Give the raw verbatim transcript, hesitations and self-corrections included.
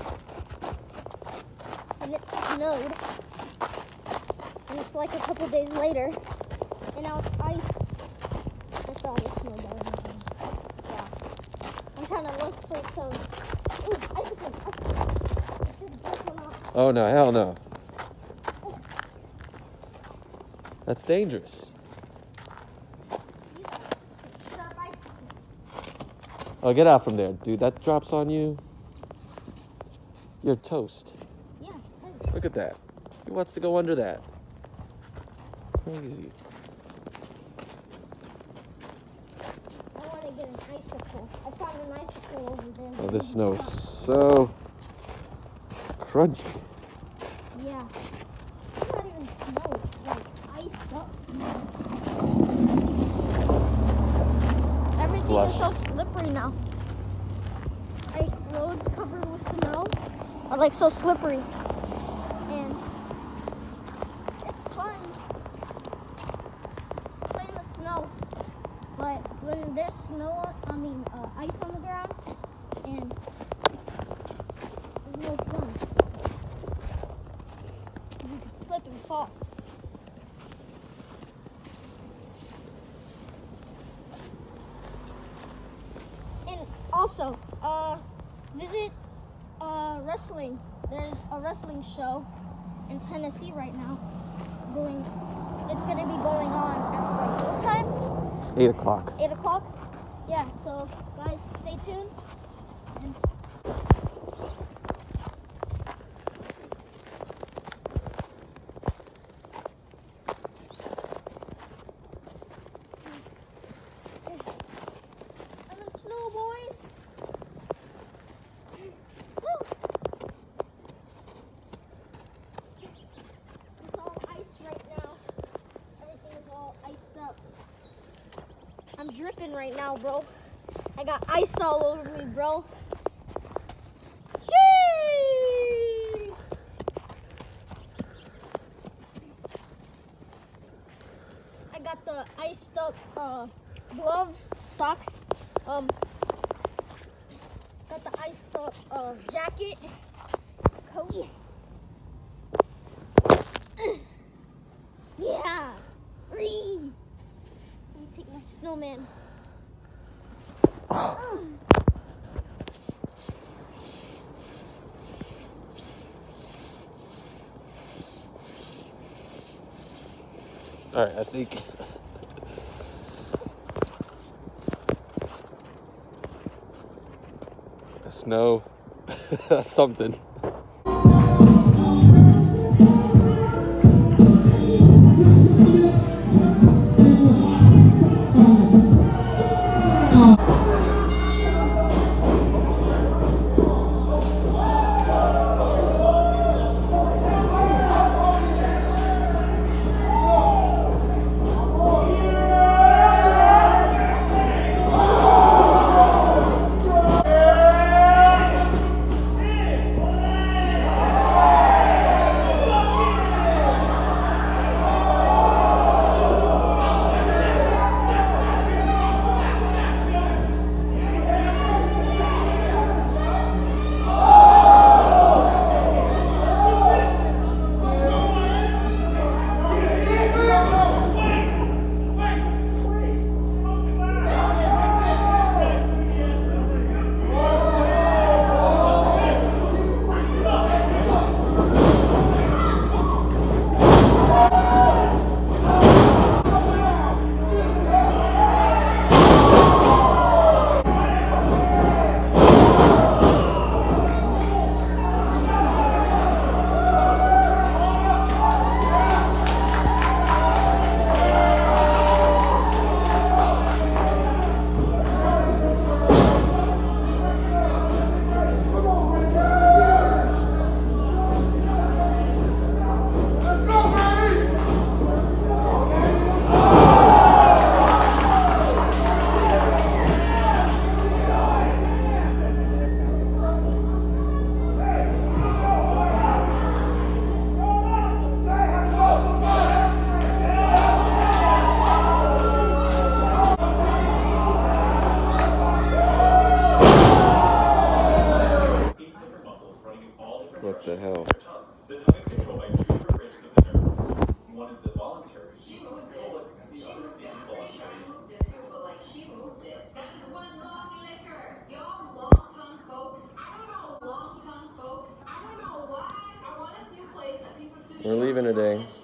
and it snowed. And it's like a couple days later, and now it's ice. I thought it was snow better. Yeah. I'm trying to look for some. Ooh, icicles, icicles. Oh no, hell no. That's dangerous. Sharp icicles. Oh, get out from there, dude. That drops on you. You're toast. Yeah, toast. Look at that. Who wants to go under that? Crazy. I want to get an icicle. I found an icicle over there. Oh, this snow is so crunchy. Yeah. It's not even snow. It's like iced up snow. Everything Slush. is so slippery now. Like, roads covered with snow are like so slippery. And it's fun playing with snow. But when there's snow, I mean uh, ice on the ground, and there's no fun. You could slip and fall. And also, uh, visit uh, wrestling. There's a wrestling show in Tennessee right now. Going, it's gonna be going on at like, what time? Eight o'clock. Eight o'clock. Yeah. So guys, stay tuned. And I'm in snow, boys. Woo! It's all ice right now. Everything is all iced up. I'm dripping right now, bro. I got ice all over me, bro. Gee! I got the iced up uh, gloves, socks. Um, got the iced up uh, jacket, coat. Yeah, Ree. Let me take my snowman. All right, I think. Snow, something. What the hell? The tongue is controlled by two different branches of the nerve. One is the voluntary. She moved it. She moved it. I'm pretty sure I moved it too, but like she moved it. That is one long liquor. Y'all long tongue folks. I don't know long tongue folks. I don't know why. I want this new place, a piece of sushi. We're leaving today.